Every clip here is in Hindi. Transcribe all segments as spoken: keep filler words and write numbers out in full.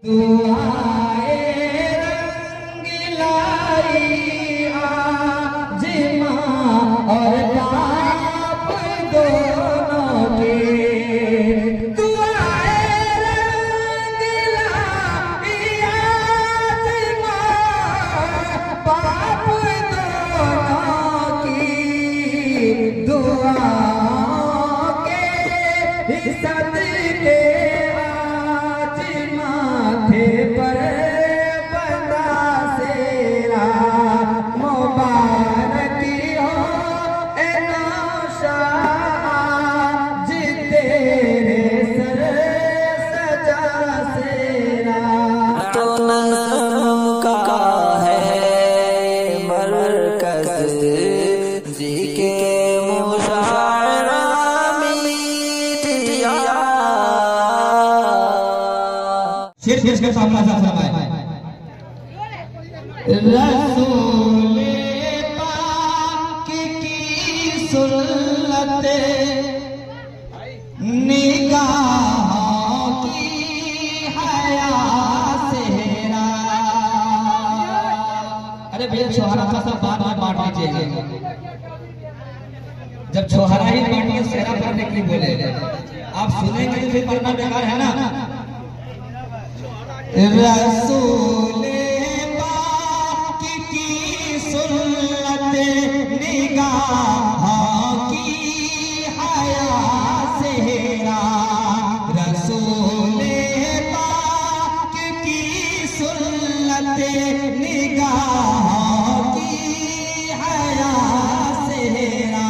दुआए रंग लाई आज माँ और बाप दोनों के। दुआए रंग लाई आज माँ बाप दोनों की। दुआओं के सदके पर बंदा सेरा मुबारक हो ए नौशाद तेरे सर सजा सेरा। तो नज़म का है मरकज़ जी के मुशायरा मीठिया। शेर शेर के सामने सा फरमाए रसूल पाक की सुन्नत निगाहों की हया सेहरा। अरे भैया छोहरा का सब बार बार बांट लीजिए। जब छोहरा ही बांटिए सेहरा करने के लिए बोले आप सुनेंगे तो फिर पढ़ना बेकार है ना। रसूल पाक की सुन्नत निगाहों की हया सेहरा। रसूल पाक की सुन्नत निगाहों की हया सेहरा।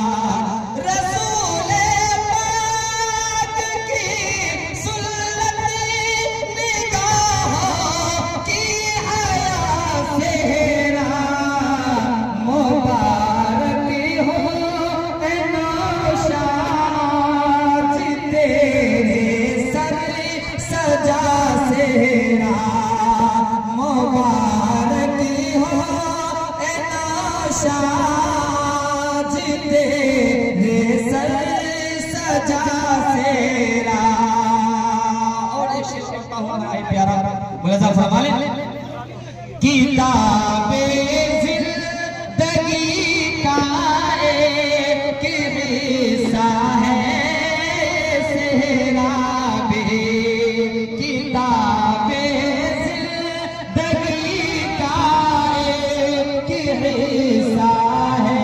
रसूल पाक की सुन्नत शाज तेरे सर सजा सेरा। और एक शेर पढ़ता हूँ मेरा ही प्यारा मुलाज़ा फरमा ले। किताबे ज़िंदगी का एक हिस्सा है सेहरा भी। किताबे ज़िंदगी का एक हिस्सा है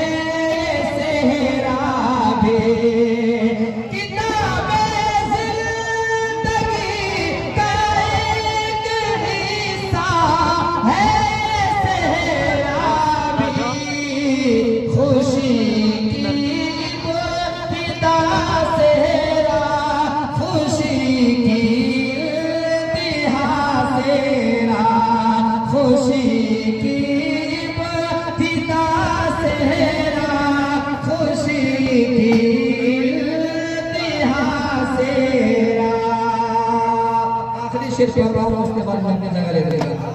सेहरा भी। किताबे ज़िंदगी का एक हिस्सा है सेहरा भी। खुशी की इब्तिदा सेहरा, खुशी की इंतहा सेहरा, खुशी की इब्तिदा सेहरा, खुशी की इंतहा सेहरा। आखिरी शेर पढ़ रहा हूँ उसके बाद अपनी जगह ले लेगा।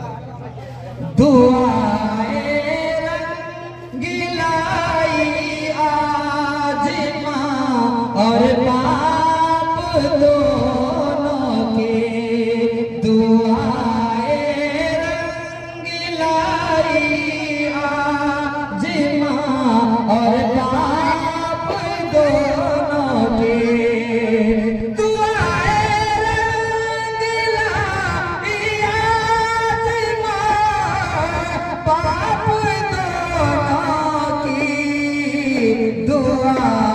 दुआए रंग लाई आज माँ और बाप दोनों के। दुआए रंग लाई आज माँ और बाप दोनों के। दुआए रंग लाई आज माँ बाप दोनों की। दुआ